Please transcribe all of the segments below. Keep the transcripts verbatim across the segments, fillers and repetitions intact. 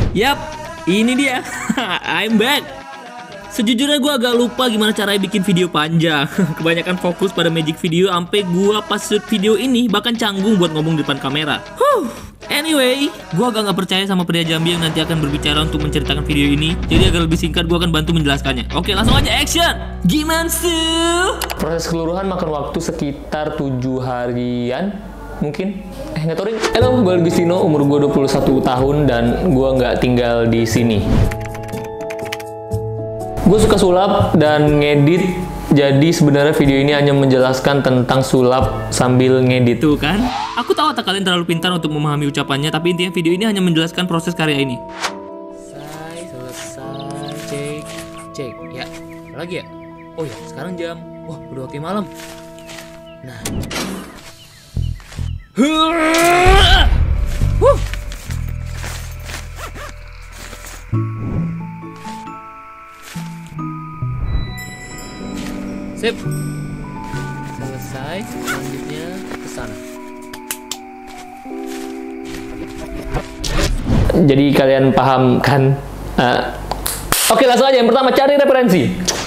Yap, ini dia. I'm back. Sejujurnya gue agak lupa gimana caranya bikin video panjang. Kebanyakan fokus pada magic video sampai gue pas shoot video ini bahkan canggung buat ngomong di depan kamera. Huh. Anyway, gue agak gak percaya sama pria Jambi yang nanti akan berbicara untuk menceritakan video ini. Jadi agar lebih singkat, gue akan bantu menjelaskannya. Oke, langsung aja action. Gimana sih? Proses keseluruhan makan waktu sekitar tujuh harian mungkin. Eh nggak tahu. Halo, gue Agustino, umur gue dua puluh satu tahun dan gue nggak tinggal di sini. Gue suka sulap dan ngedit. Jadi sebenarnya video ini hanya menjelaskan tentang sulap sambil ngedit. Tuh kan? Aku tahu otak kalian terlalu pintar untuk memahami ucapannya, tapi intinya video ini hanya menjelaskan proses karya ini. Selesai, selesai, cek, cek. Ya, apa lagi ya? Oh ya, sekarang jam. Wah, udah oke malam. Nah. Huh. Sip. Selesai, selanjutnya ke sana. Jadi kalian paham kan? Uh, Oke, langsung aja. Yang pertama, cari referensi.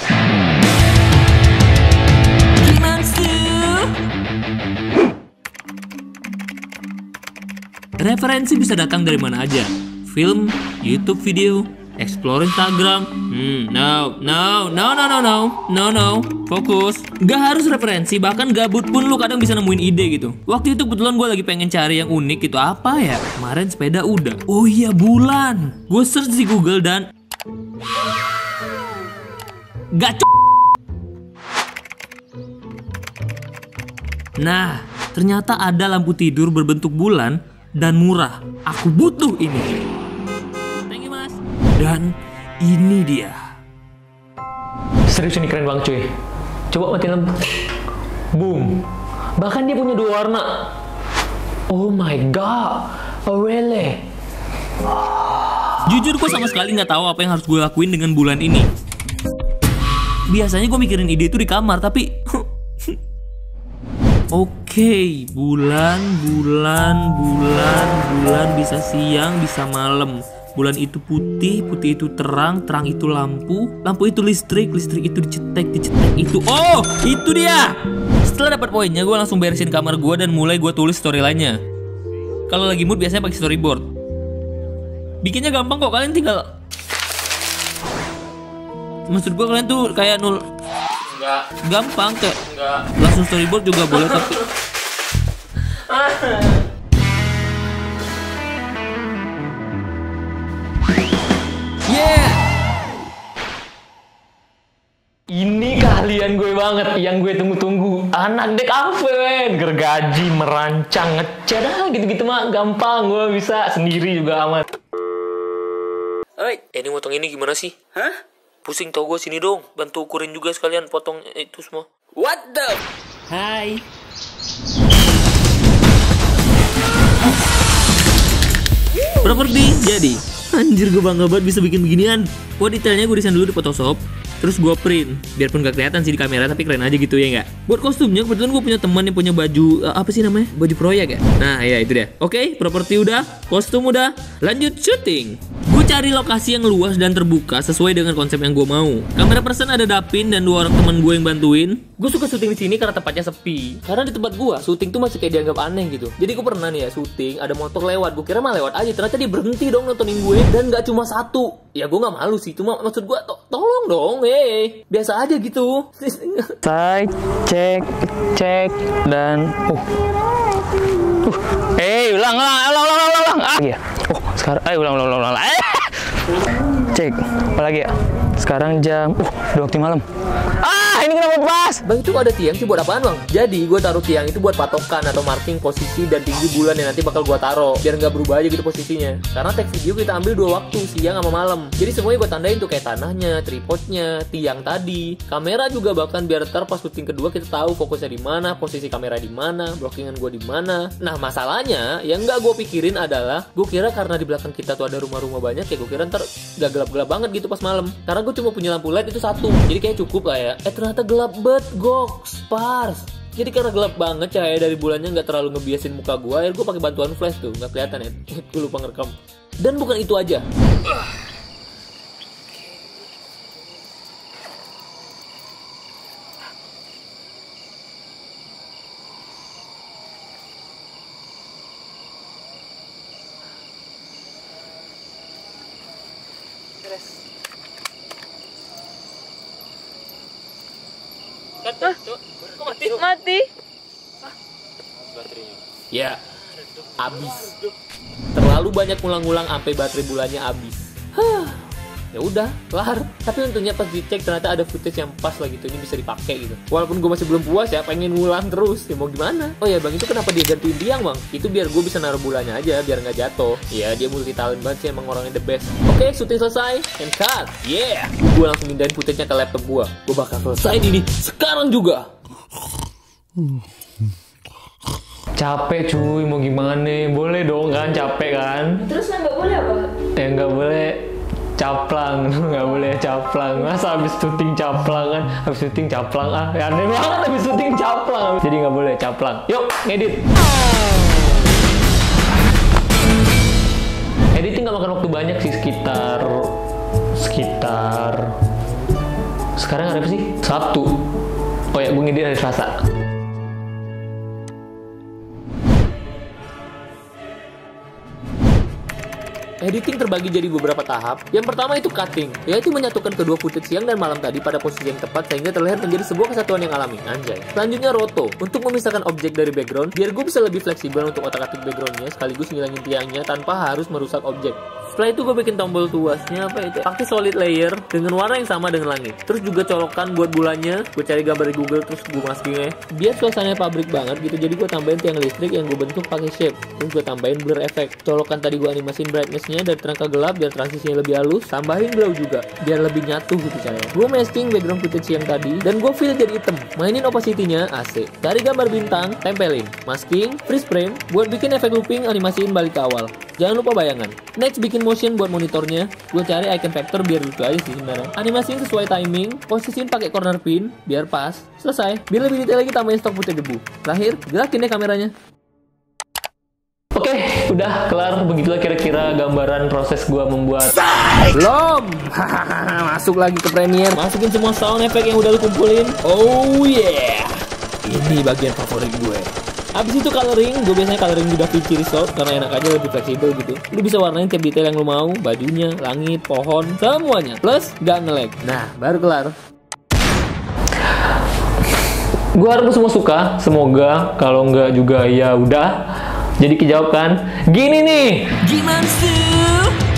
Referensi bisa datang dari mana aja. Film, YouTube video, explore Instagram. Hmm, no, no, no, no, no, no, no, no. Fokus. Gak harus referensi, bahkan gabut pun lu kadang bisa nemuin ide gitu. Waktu itu kebetulan gue lagi pengen cari yang unik gitu. Apa ya? Kemarin sepeda udah. Oh iya, bulan. Gue search di Google dan gak c***. Nah, ternyata ada lampu tidur berbentuk bulan dan murah. Aku butuh ini. Thank you, Mas. Dan ini dia. Serius, ini keren banget cuy. Coba matiin lampu. Boom. Bahkan dia punya dua warna. Oh my god. Oh really? Jujur gue sama sekali nggak tahu apa yang harus gue lakuin dengan bulan ini. Biasanya gue mikirin ide itu di kamar, tapi oke, okay, bulan, bulan, bulan, bulan bisa siang, bisa malam. Bulan itu putih, putih itu terang, terang itu lampu, lampu itu listrik, listrik itu dicetek, dicetek itu. Oh, itu dia. Setelah dapat poinnya, gue langsung beresin kamar gue dan mulai gue tulis storyline-nya. Kalau lagi mood biasanya pakai storyboard. Bikinnya gampang kok, kalian tinggal. Maksud gue kalian tuh kayak nul. Enggak. Gampang kayak. Enggak. Langsung storyboard juga boleh tapi. Yeah. Ini keahlian gue banget yang gue tunggu-tunggu. Anak dek Aven, gergaji, merancang, ngecat, ah, gitu-gitu mah gampang. Gue bisa sendiri juga amat. Alright, ini motong ini gimana sih? Hah? Pusing tau gue, sini dong. Bantu ukurin juga sekalian potong itu semua. What the? Hai. Properti jadi. Anjir, gue bangga banget bisa bikin beginian. Wah, detailnya gue desain dulu di Photoshop, terus gue print. Biarpun gak kelihatan sih di kamera, tapi keren aja gitu ya nggak? Buat kostumnya kebetulan gue punya teman yang punya baju uh, apa sih namanya? Baju proyek ya? Nah ya itu dia. Oke, properti udah, kostum udah, lanjut syuting. Gue cari lokasi yang luas dan terbuka sesuai dengan konsep yang gue mau. Kamera person ada Dapin dan dua orang teman gue yang bantuin. Gue suka syuting di sini karena tempatnya sepi. Karena di tempat gue syuting tuh masih kayak dianggap aneh gitu. Jadi gue pernah nih ya syuting, ada motor lewat. Gue kira mah lewat aja, ternyata dia berhenti dong nontonin gue. Dan gak cuma satu. Ya gue gak malu sih, cuma maksud gue to tolong dong, eh biasa aja gitu. Saya cek, cek dan oh, uh, eh ulang, ulang, ulang, ulang, ulang, ulang, ah, iya. Oh sekarang, eh ulang, ulang, ulang, ulang, eh, cek, apa lagi ya? Sekarang jam, uh, udah waktu malam. Ah, ini kenapa pas? Bang, itu ada tiang sih buat apaan bang? Jadi gue taruh tiang itu buat patokan atau marking posisi dan tinggi bulan yang nanti bakal gue taruh biar nggak berubah aja gitu posisinya. Karena tag video kita ambil dua waktu, siang sama malam. Jadi semuanya gue tandain tuh kayak tanahnya, tripodnya, tiang tadi, kamera juga bahkan biar ntar pas syuting kedua kita tahu fokusnya di mana, posisi kamera di mana, blockingan gue di mana. Nah masalahnya yang nggak gue pikirin adalah gue kira karena di belakang kita tuh ada rumah-rumah banyak ya gue kira ntar gak gelap-gelap banget gitu pas malam. Karena gue cuma punya lampu L E D itu satu, jadi kayak cukup lah ya. Eh ternyata gelap banget, goks, pars. Jadi karena gelap banget, cahaya dari bulannya nggak terlalu ngebiasin muka gue, akhirnya gue pakai bantuan flash tuh, nggak kelihatan ya. Gue lupa ngerekam. Dan bukan itu aja. Hah? Kok mati? Mati. Baterainya. Ya, habis. Terlalu banyak ulang-ulang sampai baterai bulannya habis. Hah. Ya udah, kelar. Tapi untungnya pas dicek ternyata ada footage yang pas lah gitu, ini bisa dipakai gitu. Walaupun gue masih belum puas ya, pengen ngulang terus. Ya mau gimana? Oh ya bang, itu kenapa dia gantiin tiang bang? Itu biar gue bisa naruh bulannya aja, biar nggak jatuh. Iya, dia multi talent banget sih, emang orangnya the best. Oke, syuting selesai, and cut. Yeah. Gue langsung pindahin footage-nya ke laptop gue. Gue bakal selesai ini sekarang juga. Capek cuy, mau gimana? Boleh dong kan, capek kan? Terus yang nggak boleh apa? Ya nggak boleh caplang, nggak boleh caplang. Masa habis syuting caplang kan? Habis syuting caplang ah, ya aneh banget habis syuting caplang. Jadi nggak boleh caplang. Yuk, ngedit. Editing nggak makan waktu banyak sih, sekitar sekitar sekarang ada apa sih? Satu. Oh ya, gue ngedit hari Selasa. Editing terbagi jadi beberapa tahap. Yang pertama itu cutting, yaitu menyatukan kedua footage siang dan malam tadi pada posisi yang tepat sehingga terlihat menjadi sebuah kesatuan yang alami. Anjay. Selanjutnya roto, untuk memisahkan objek dari background, biar gue bisa lebih fleksibel untuk otak-atik backgroundnya sekaligus ngilangin tiangnya tanpa harus merusak objek. Setelah itu gue bikin tombol tuasnya apa itu? Pakai solid layer dengan warna yang sama dengan langit. Terus juga colokan buat bulannya. Gue cari gambar di Google terus gue masking biar suasananya pabrik banget gitu. Jadi gue tambahin tiang listrik yang gue bentuk pakai shape. Terus gue tambahin blur effect. Colokan tadi gue animasin brightness-nya dari terang ke gelap biar transisinya lebih halus. Tambahin glow juga biar lebih nyatu gitu caranya. Gue masking background footage yang tadi dan gue fill jadi hitam. Mainin opacity-nya A C. Cari gambar bintang, tempelin. Masking, freeze frame buat bikin efek looping, animasiin balik ke awal. Jangan lupa bayangan. Next bikin motion buat monitornya. Gue cari icon vector biar lucu aja sih sebenarnya. Animasiin sesuai timing. Posisiin pakai corner pin biar pas. Selesai. Biar lebih detail lagi tambahin stok putih debu. Terakhir, gerakin deh kameranya. Oke, udah kelar. Begitulah kira-kira gambaran proses gua membuat. Belum. Masuk lagi ke Premiere. Masukin semua sound effect yang udah lu kumpulin. Oh yeah. Ini bagian favorit gue. Abis itu coloring, gue biasanya coloring di DaVinci Resolve karena enak aja, lebih fleksibel gitu. Lu bisa warnain tiap detail yang lu mau, bajunya, langit, pohon, semuanya. Plus gak nge-lag. Nah, baru kelar. Gue harap lu semua suka. Semoga kalau nggak juga ya udah. Jadi kejawab kan? Gini nih. Gimana sih?